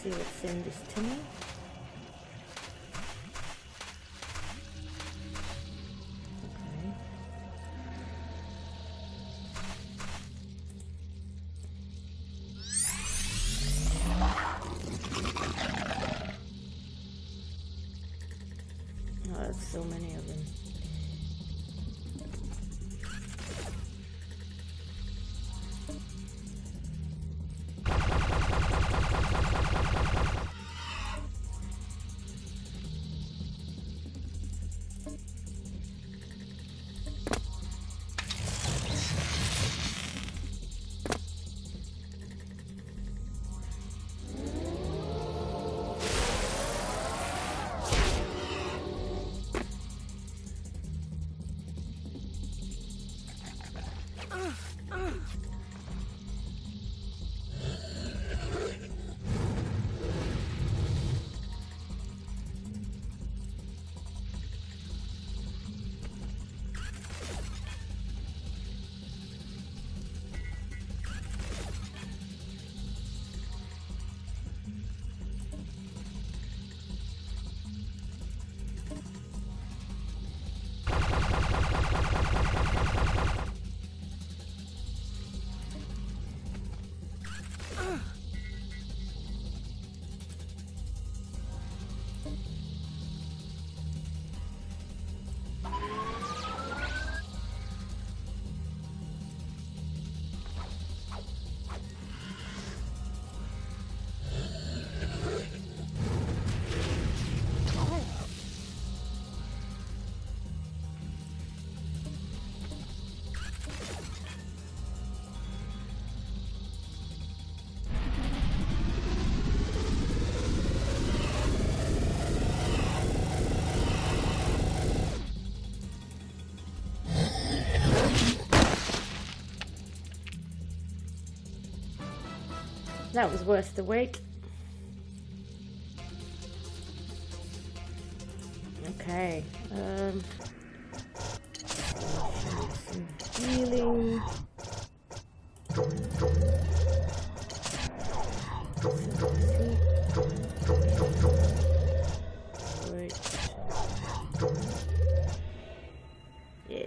see what's in this tinny. So many of them. That was worth the wait. Okay. Some healing. Wait. Yeah.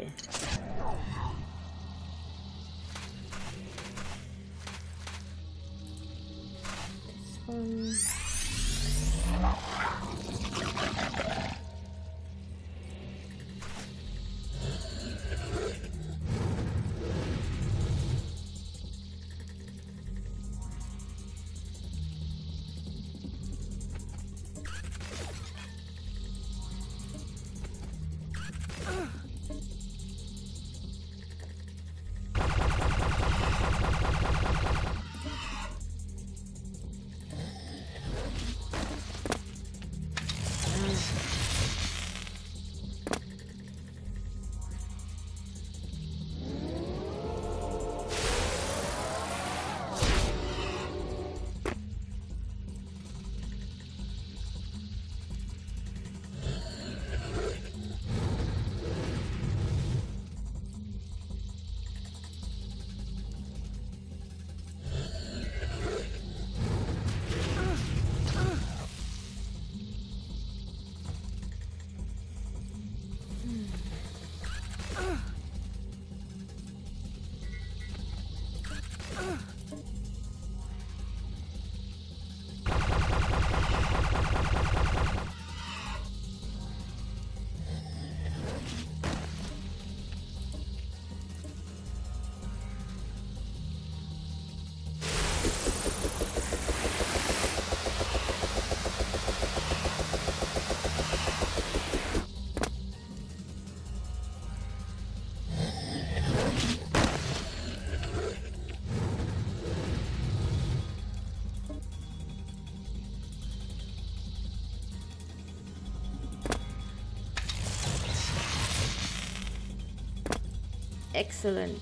Excellent.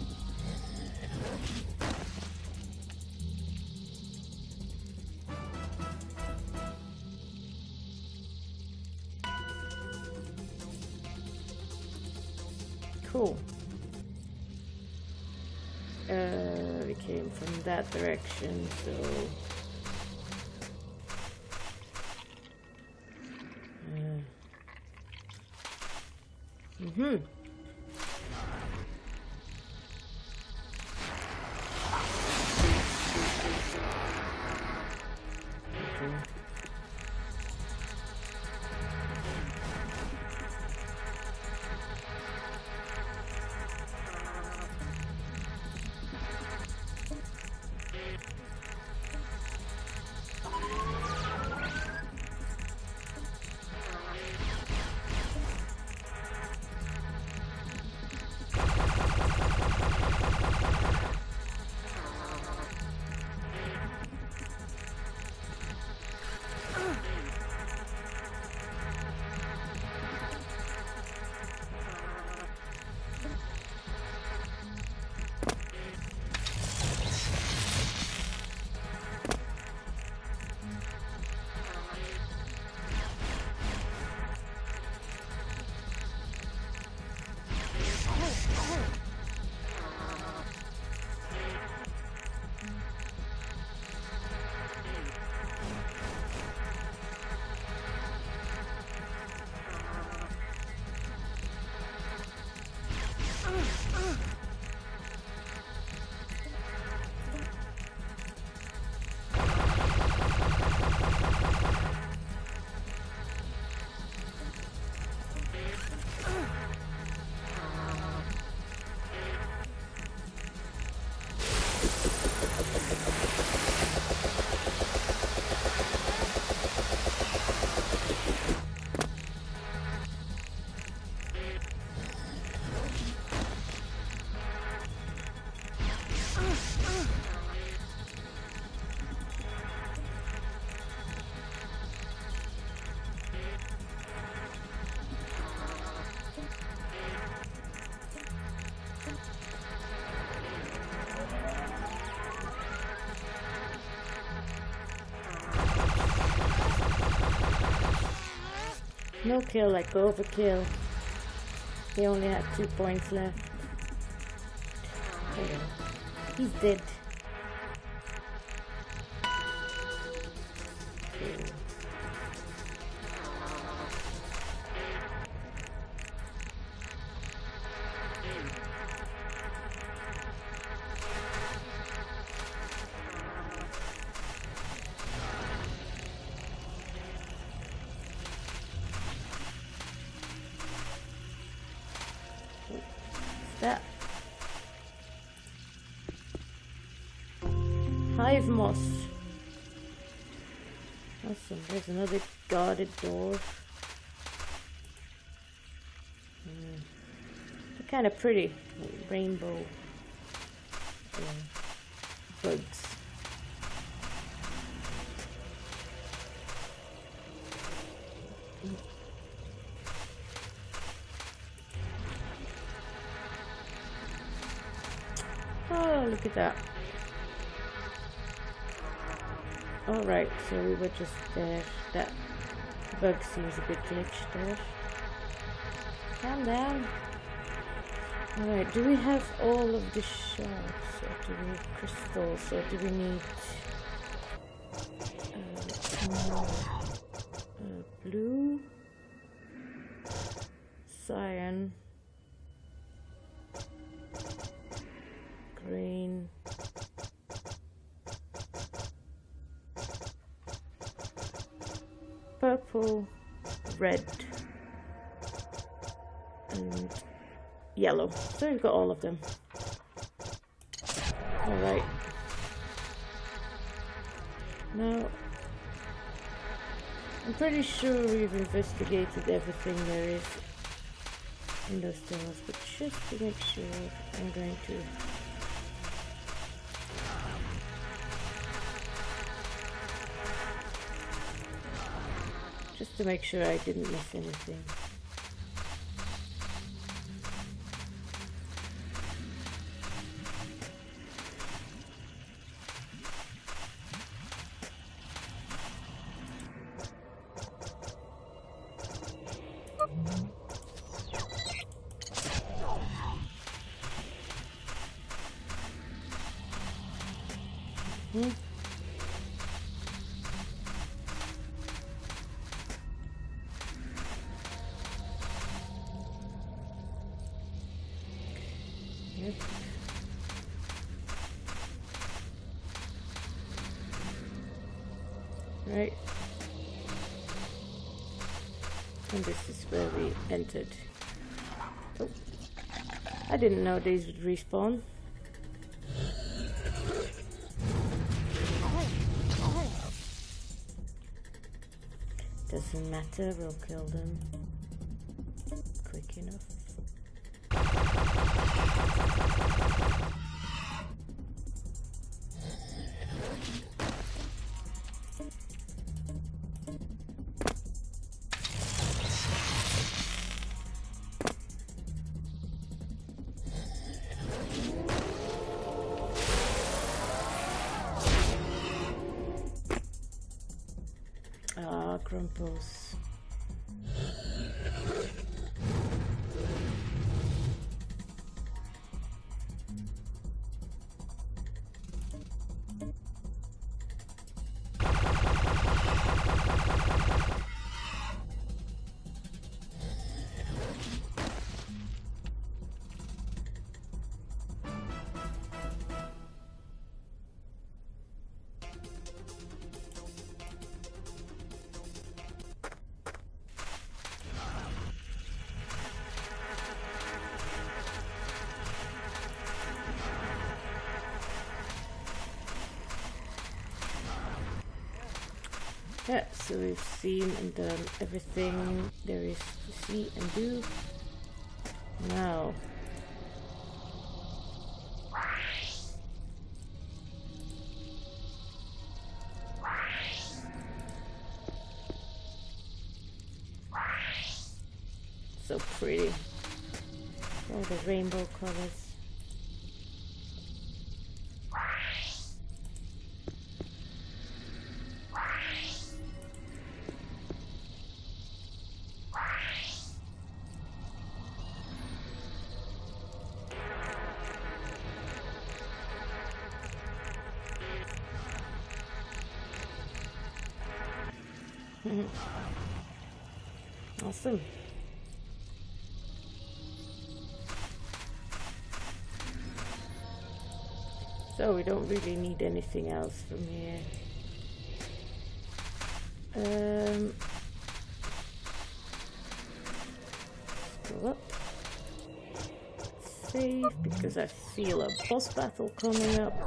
Cool. We came from that direction, so Mm-hmm. No kill like overkill. He only had 2 points left. Okay. He's dead. Okay. That Hive moss. Awesome. There's another guarded door. They're kind of pretty, like rainbow bugs. Oh, look at that. Alright, so we were just there. That bug seems a bit glitched there. Calm down. Alright, do we have all of the shards? Or do we have crystals? Or do we need more blue? Cyan. Green. Purple, red, and yellow. So we've got all of them. Alright. Now, I'm pretty sure we've investigated everything there is in those tunnels, but just to make sure, I'm going to make sure I didn't miss anything. Right. And this is where we entered. Oh. I didn't know these would respawn. Doesn't matter, we'll kill them quick enough. Ah, Grumpos. Yeah, so we've seen and done everything there is to see and do. Now, so pretty. All the rainbow colors. Awesome. So we don't really need anything else from here. Go up. Save because I feel a boss battle coming up.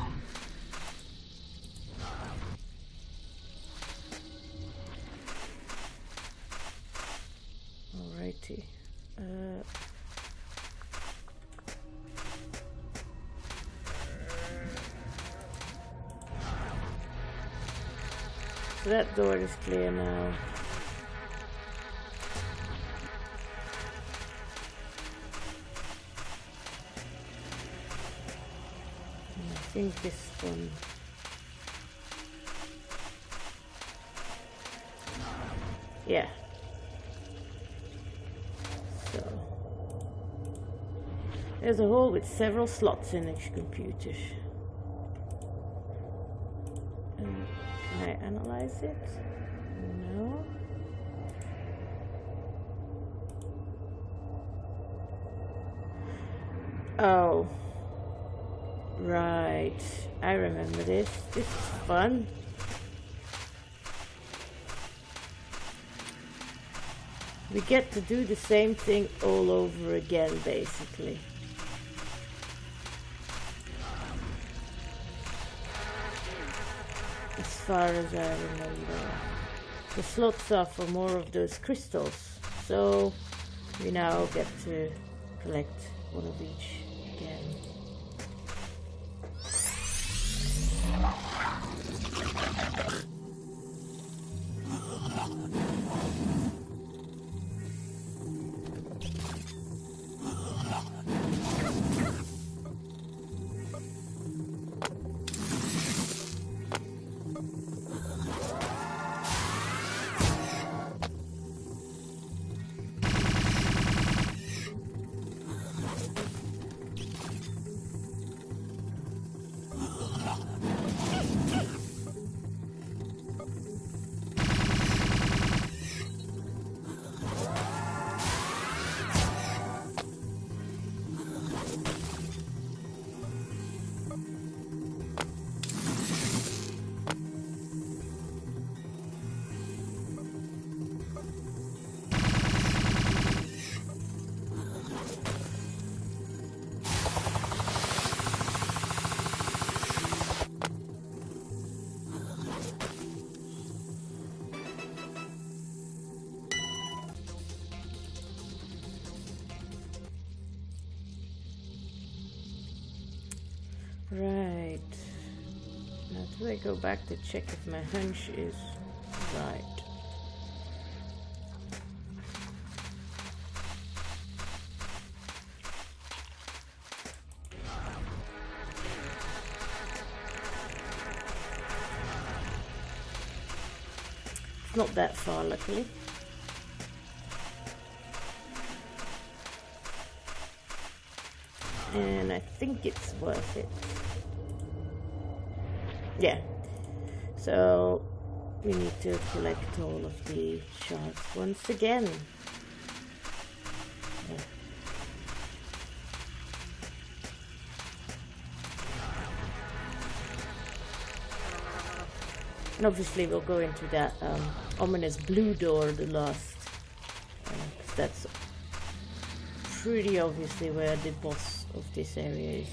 Alrighty. So that door is clear now. And I think this one. Yeah. So there's a hole with several slots in each computer. Can I analyze it? No. Oh. Right. I remember this. This is fun. We get to do the same thing all over again, basically. As far as I remember. The slots are for more of those crystals, so we now get to collect one of each again. I go back to check if my hunch is right. It's not that far, luckily. And I think it's worth it. Yeah. So we need to collect all of the shards once again. Yeah. And obviously we'll go into that ominous blue door the last, 'cause that's pretty obviously where the boss of this area is.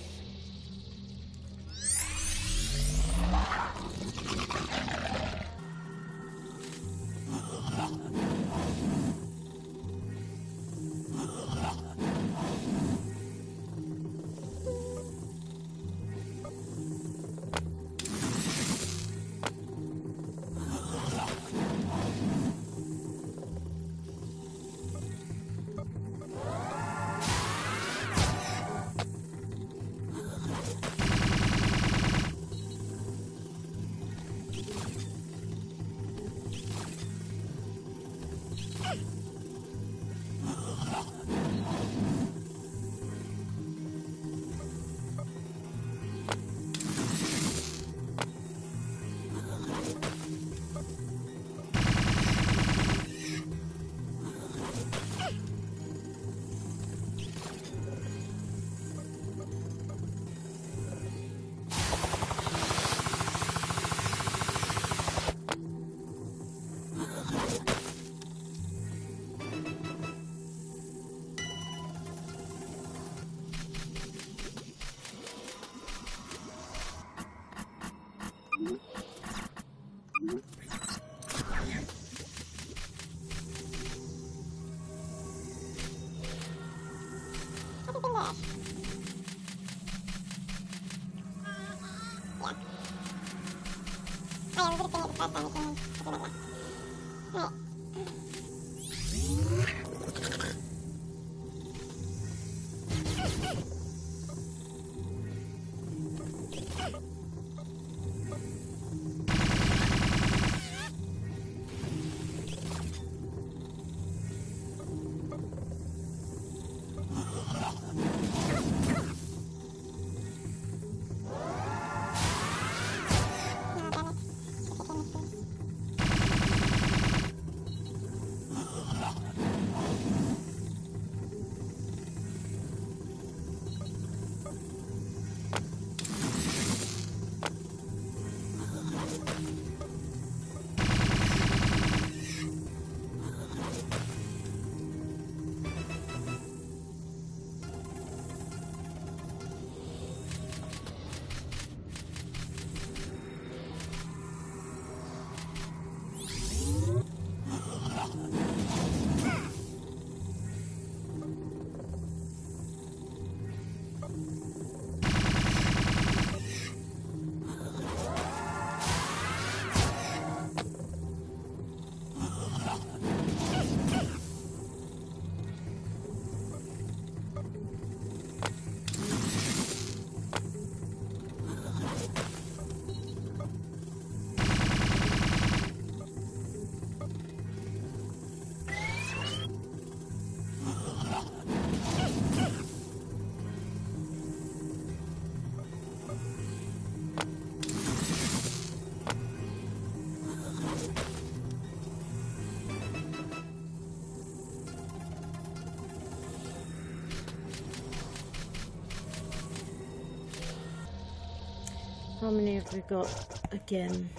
How many have we got again?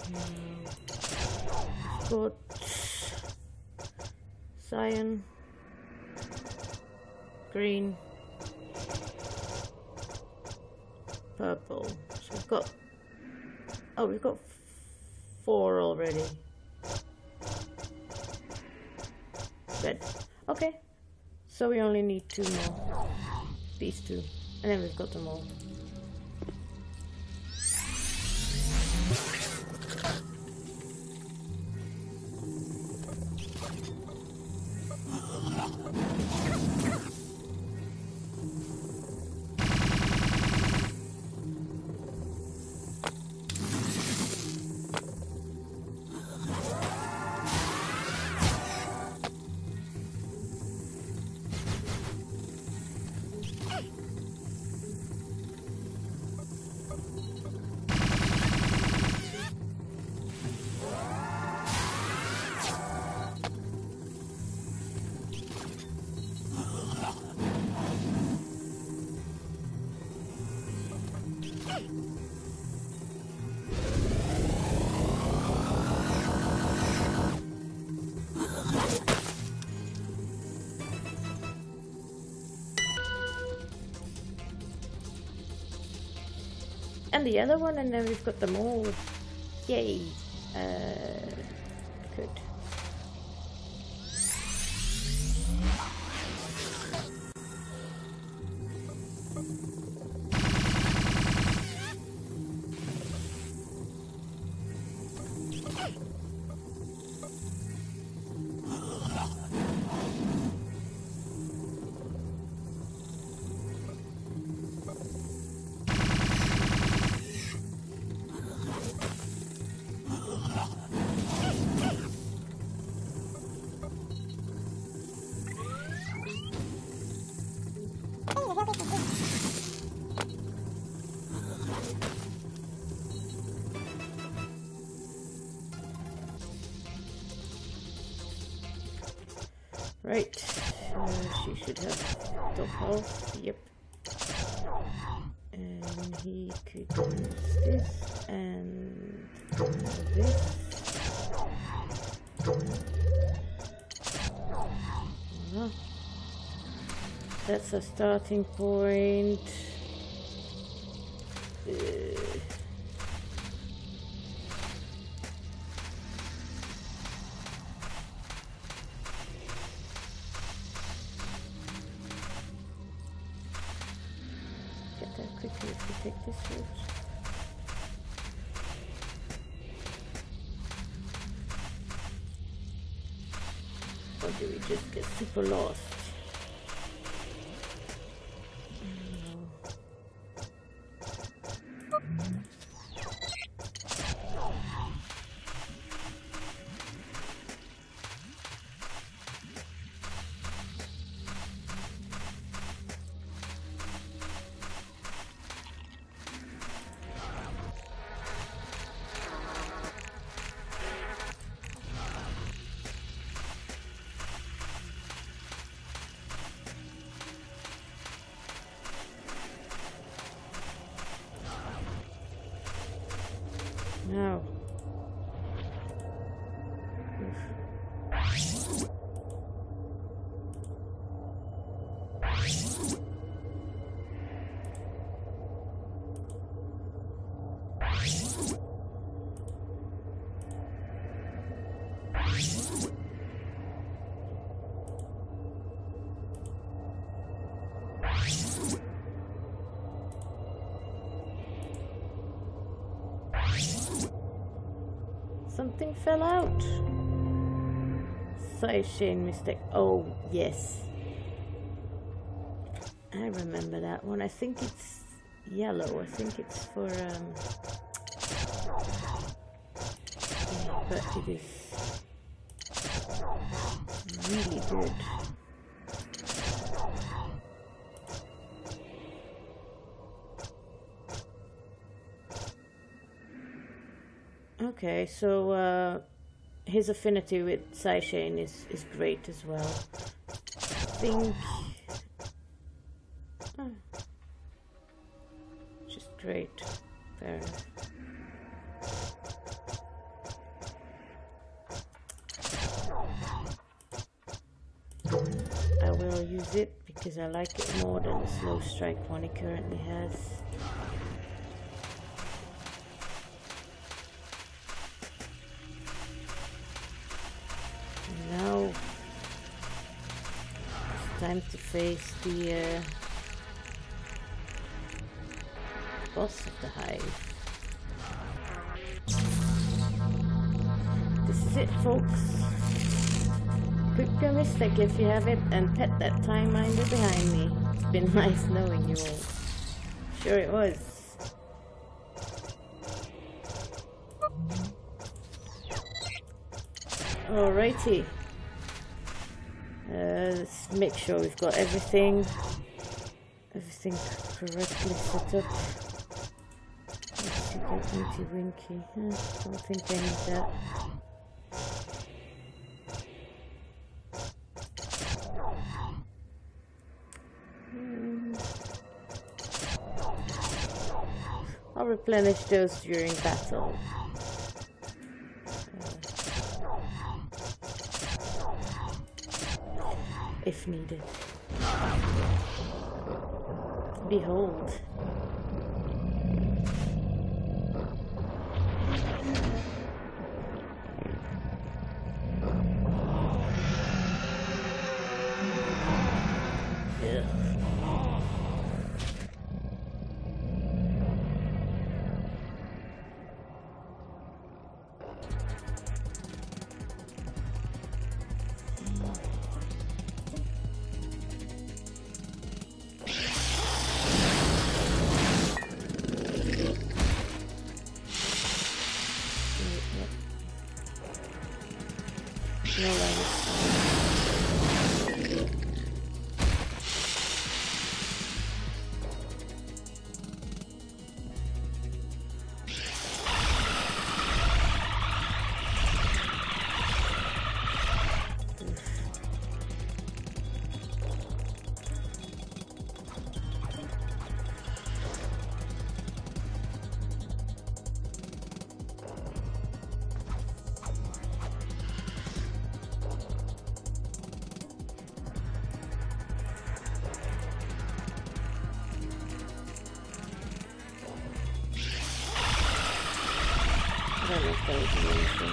Got cyan, green, purple. So we've got, oh, we've got 4 already. Red. Okay. So we only need 2 more. These 2. And then we've got them all. And the other one, and then we've got them all. Yay. Good. Right, she should have dog health, yep. And he could use this and this. That's a starting point. Get that quickly if we take this route. Or do we just get super lost? No. Something fell out. Side chain mistake. Oh, yes. I remember that one. I think it's yellow. I think it's for but it is really good. Okay, so his affinity with Sideshane is great as well. I think just great. Fair enough. I will use it because I like it more than the slow strike one he currently has. Now it's time to face the boss of the hive. This is it, folks. Quick mystech if you have it, and pet that time minder behind me. It's been nice knowing you all. Sure it was. Alrighty. Let's make sure we've got everything correctly set up. Let's see, get Winky Winky. Don't think I need that. I'll replenish those during battle. If needed. Behold. No legs. I don't know if that was anything.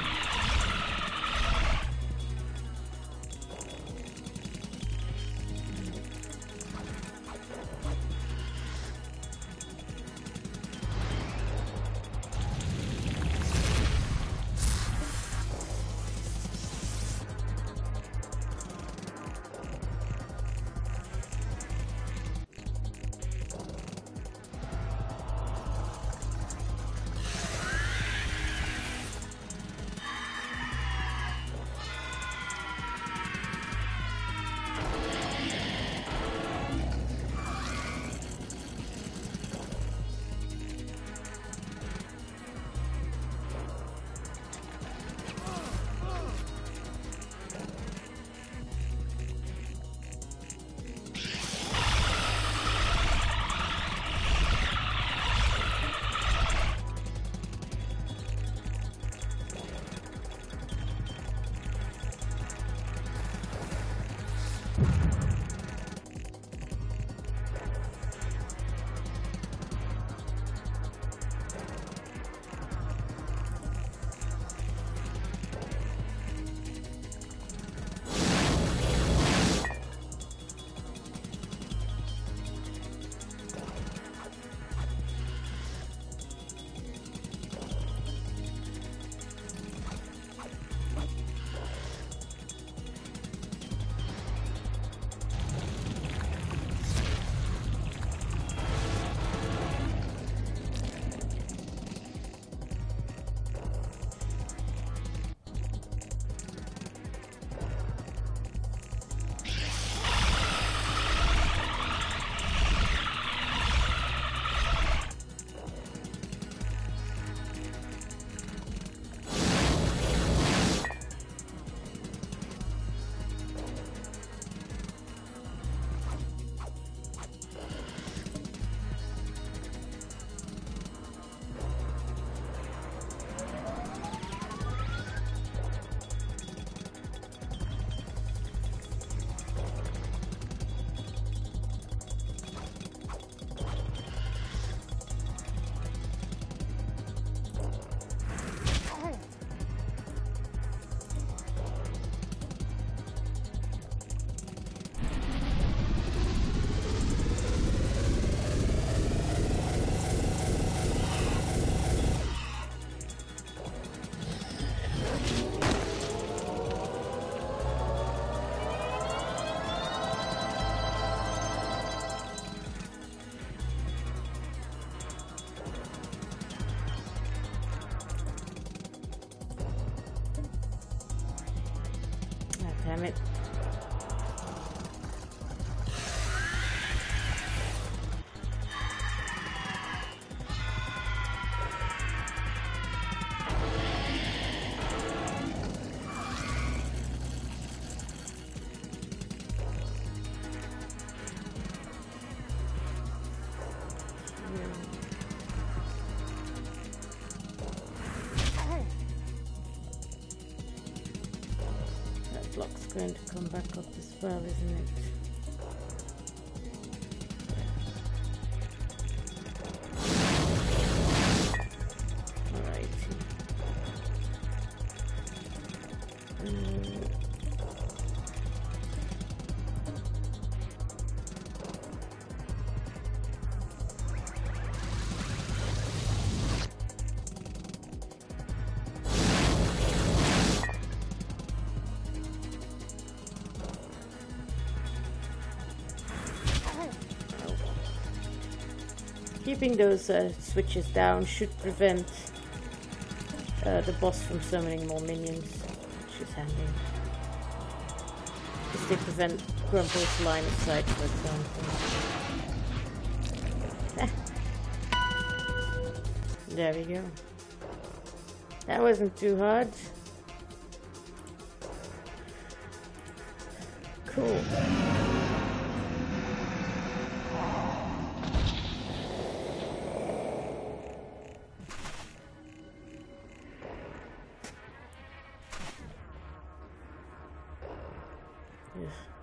Damn it. Block's going to come back up as well, isn't it? Alright. Keeping those switches down should prevent the boss from summoning more minions, which is handy. If they prevent Grumpos' line of sight, for example. There we go. That wasn't too hard. Cool. Yes.